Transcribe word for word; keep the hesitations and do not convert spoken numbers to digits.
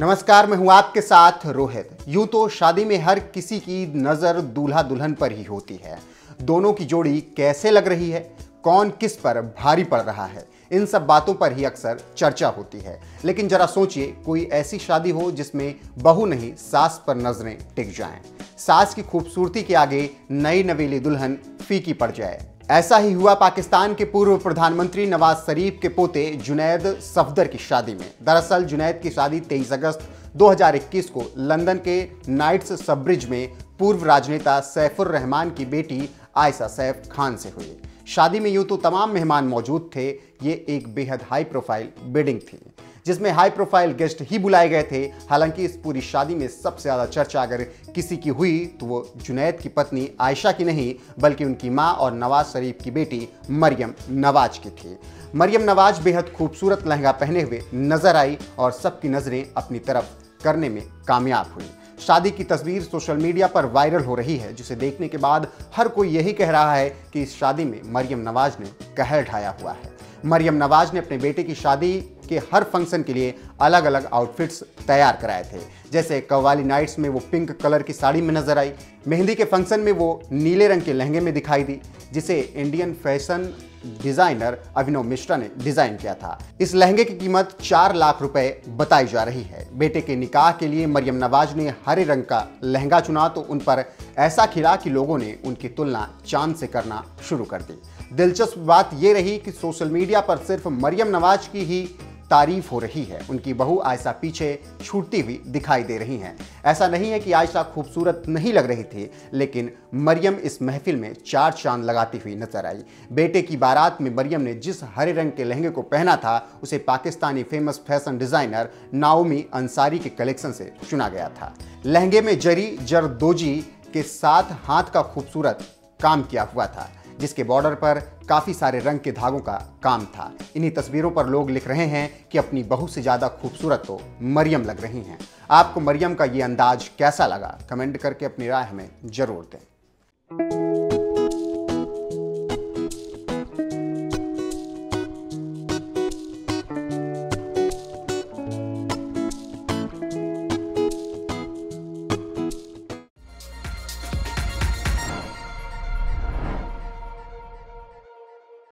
नमस्कार, मैं हूं आपके साथ रोहित। यूं तो शादी में हर किसी की नजर दूल्हा दुल्हन पर ही होती है। दोनों की जोड़ी कैसे लग रही है, कौन किस पर भारी पड़ रहा है, इन सब बातों पर ही अक्सर चर्चा होती है। लेकिन जरा सोचिए, कोई ऐसी शादी हो जिसमें बहू नहीं सास पर नजरें टिक जाएं, सास की खूबसूरती के आगे नई नवेली दुल्हन फीकी पड़ जाए। ऐसा ही हुआ पाकिस्तान के पूर्व प्रधानमंत्री नवाज शरीफ के पोते जुनैद सफदर की शादी में। दरअसल जुनैद की शादी तेईस अगस्त दो हज़ार इक्कीस को लंदन के नाइट्स सबब्रिज में पूर्व राजनेता सैफुर रहमान की बेटी आयशा सैफ खान से हुई। शादी में यूं तो तमाम मेहमान मौजूद थे। ये एक बेहद हाई प्रोफाइल वेडिंग थी जिसमें हाई प्रोफाइल गेस्ट ही बुलाए गए थे। हालांकि इस पूरी शादी में सबसे ज्यादा चर्चा अगर किसी की हुई तो वो जुनैद की पत्नी आयशा की नहीं, बल्कि उनकी मां और नवाज शरीफ की बेटी मरियम नवाज की थी। मरियम नवाज बेहद खूबसूरत लहंगा पहने हुए नजर आई और सबकी नजरें अपनी तरफ करने में कामयाब हुई। शादी की तस्वीर सोशल मीडिया पर वायरल हो रही है, जिसे देखने के बाद हर कोई यही कह रहा है कि इस शादी में मरियम नवाज ने कहर ढाया हुआ है। मरियम नवाज ने अपने बेटे की शादी के हर फंक्शन के लिए अलग अलग आउटफिट्स तैयार कराए थे। जैसे कव्वाली नाइट्स में वो पिंक कलर की साड़ी में नजर आई, मेहंदी के फंक्शन में वो नीले रंग के लहंगे में दिखाई दी, जिसे Indian fashion designer Abhinav Mishra ने डिजाइन किया था। इस लहंगे की कीमत चार लाख रुपए बताई जा रही है। बेटे के निकाह के लिए मरियम नवाज ने हरे रंग का लहंगा चुना तो उन पर ऐसा खिला कि लोगों ने उनकी तुलना चांद से करना शुरू कर दी। दिलचस्प बात यह रही कि सोशल मीडिया पर सिर्फ मरियम नवाज की ही तारीफ हो रही है, उनकी बहू आयशा पीछे छूटती हुई दिखाई दे रही हैं। ऐसा नहीं है कि आयशा खूबसूरत नहीं लग रही थी, लेकिन मरियम इस महफिल में चार चांद लगाती हुई नजर आई। बेटे की बारात में मरियम ने जिस हरे रंग के लहंगे को पहना था उसे Pakistani famous fashion designer Naomi Ansari के कलेक्शन से चुना गया था। लहंगे में जरी जरदोजी के साथ हाथ का खूबसूरत काम किया हुआ था, जिसके बॉर्डर पर काफी सारे रंग के धागों का काम था। इन्हीं तस्वीरों पर लोग लिख रहे हैं कि अपनी बहू से ज्यादा खूबसूरत तो मरियम लग रही हैं। आपको मरियम का ये अंदाज कैसा लगा? कमेंट करके अपनी राय हमें जरूर दें।